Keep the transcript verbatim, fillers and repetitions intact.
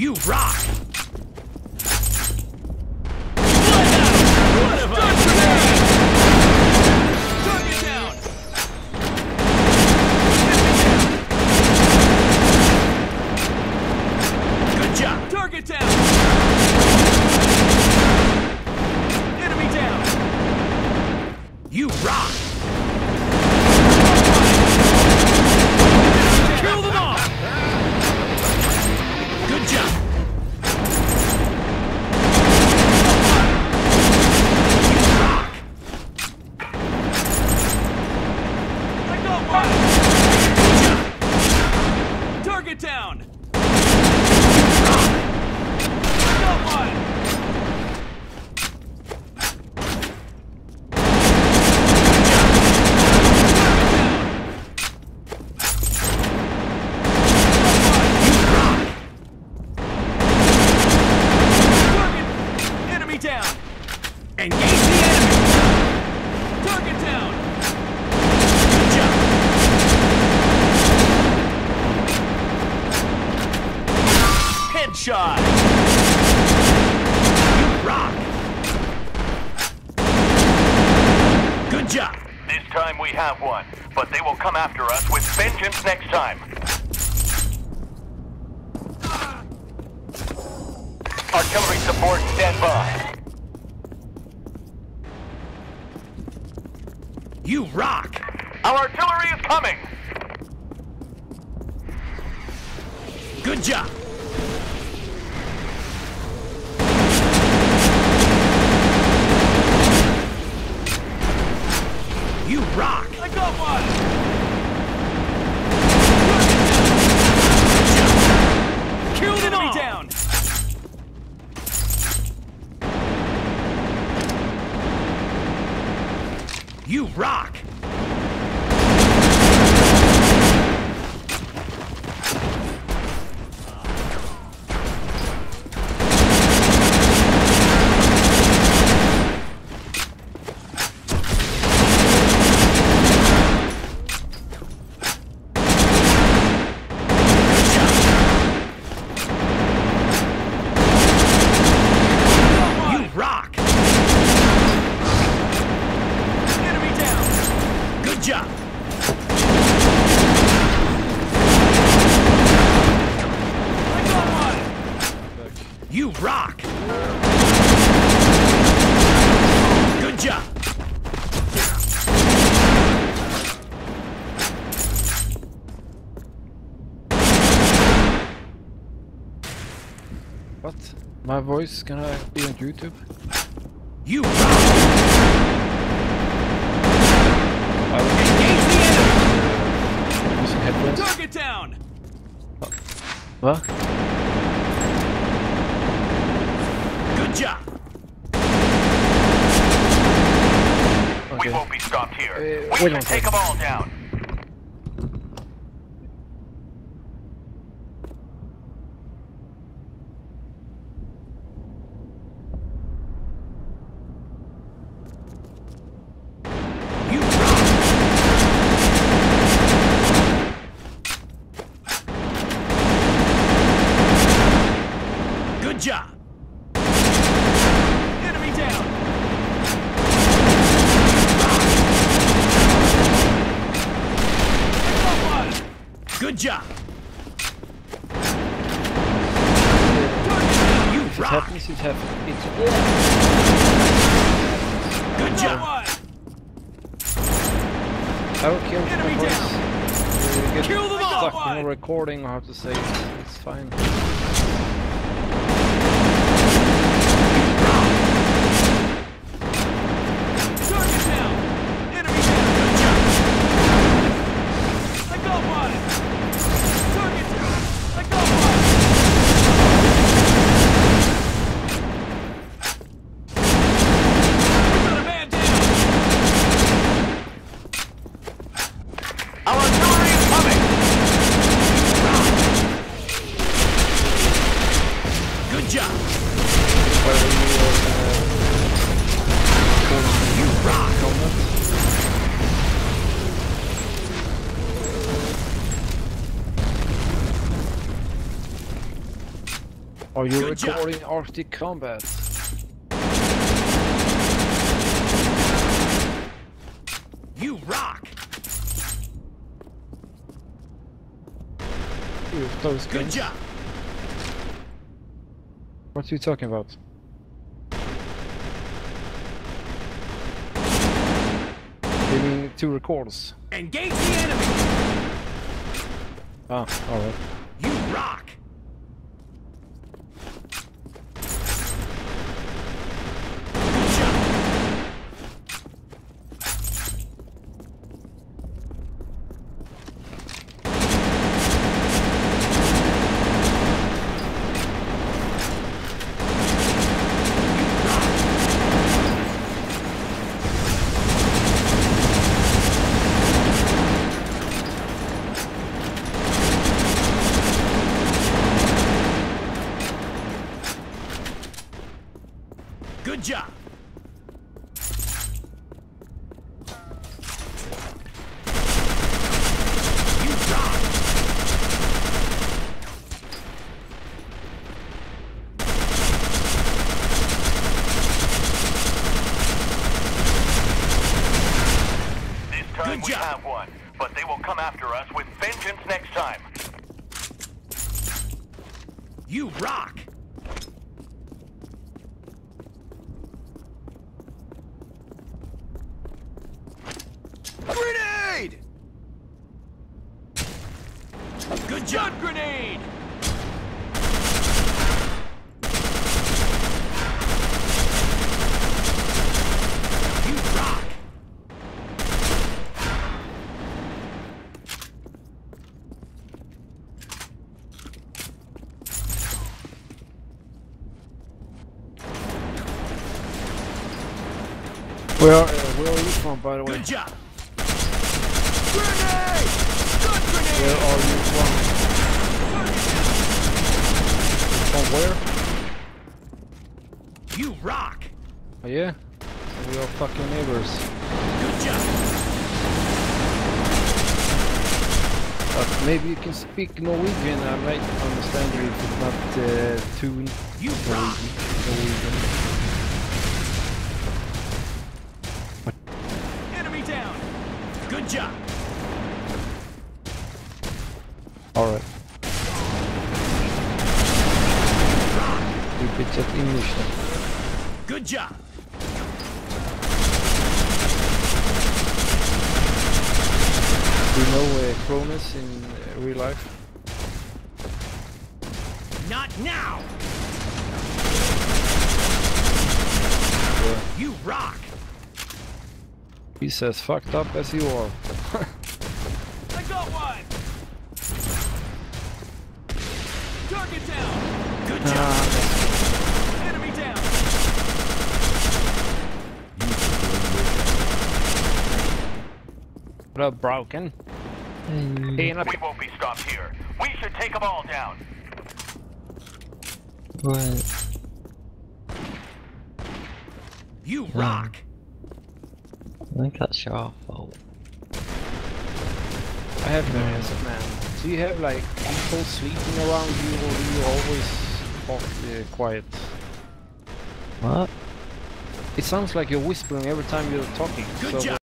You rock! What have I done? Target down! Good job! Target down! Enemy down! You rock! Kill them all! Good job! Target down! I got one! Target! Enemy down! Engage the enemy! Target down! Good job! Headshot! You rock! Good job! This time we have one, but they will come after us with vengeance next time. Artillery support, stand by. You rock! Our artillery is coming! Good job! You rock! I got one! Kill them all! Down! You rock! You rock! Enemy down! Good job! I got one! You rock! Good job! What? My voice gonna be on YouTube? You rock! Engage the enemy! Using headphones? Target down! What? Good job! We Okay. won't be stopped here. Uh, we wait can one take second. them all down. You rock! Good job! Enemy down! I got one! Good job! Target down! You If it rock! happens, it happens. It's Good I got job! one! I will kill Enemy my voice. down. Uh, get Kill them all! stuck One. in a recording or how to say it. It's fine. Target down! Enemy down! Good job! I got one! Target down! I got one! We got a man down! Our artillery is coming! Good job! Are you Good job. recording Arctic Combat? You rock! You those Good guns. job! What are you talking about? You mean two records? Engage the enemy! Ah, alright. You rock! Good job! Good job! You rock! This time Good we job. have one, but they will come after us with vengeance next time. You rock! Grenade! Good job! Stun grenade! You rock! Where are, uh, where are you from, by the way? Good job! Grenade! Stun grenade! Where are you from? From where? You rock! Oh, yeah? We are fucking neighbors. Good job! But maybe you can speak Norwegian. I might understand you if it's not uh, too You rock! Norwegian. Enemy down! Good job! Alright. You bitch at English then. Good job! Do you know uh, Cronus in uh, real life? Not now! Yeah. You rock! He's as fucked up as you are. I got one! Target down! Good job! Ah, Enemy down! what up, broken? Hey, up. We won't be stopped here. We should take them all down. Right. You rock! I think that's your fault. I have no answer, man. Do you have like people sleeping around you, or do you always talk uh, quiet? What? It sounds like you're whispering every time you're talking. Good so job!